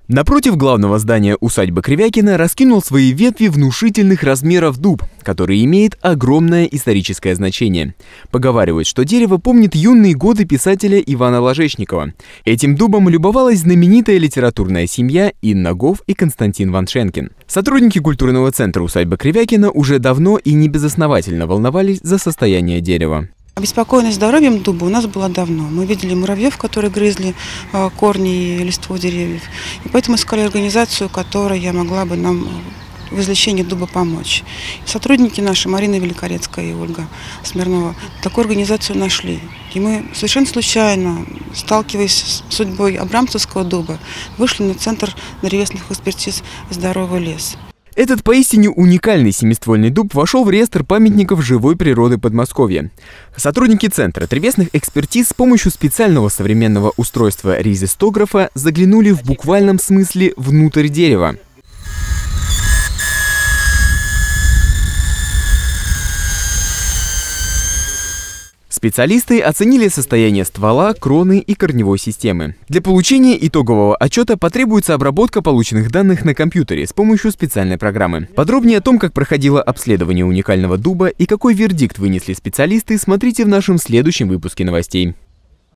Напротив главного здания усадьбы Кривякина раскинул свои ветви внушительных размеров дуб, который имеет огромное историческое значение. Поговаривают, что дерево помнит юные годы писателя Ивана Ложечникова. Этим дубом любовалась знаменитая литературная семья Инна Гоф и Константин Ваншенкин. Сотрудники культурного центра усадьбы Кривякина уже давно и небезосновательно волновались за состояние дерева. Обеспокоенность здоровьем дуба у нас была давно. Мы видели муравьев, которые грызли корни и листву деревьев. И поэтому искали организацию, которая могла бы нам в излечении дуба помочь. Сотрудники наши, Марина Великорецкая и Ольга Смирнова, такую организацию нашли. И мы совершенно случайно, сталкиваясь с судьбой абрамцевского дуба, вышли на Центр древесных экспертиз «Здоровый лес». Этот поистине уникальный семиствольный дуб вошел в реестр памятников живой природы Подмосковья. Сотрудники Центра древесных экспертиз с помощью специального современного устройства резистографа заглянули в буквальном смысле внутрь дерева. Специалисты оценили состояние ствола, кроны и корневой системы. Для получения итогового отчета потребуется обработка полученных данных на компьютере с помощью специальной программы. Подробнее о том, как проходило обследование уникального дуба и какой вердикт вынесли специалисты, смотрите в нашем следующем выпуске новостей.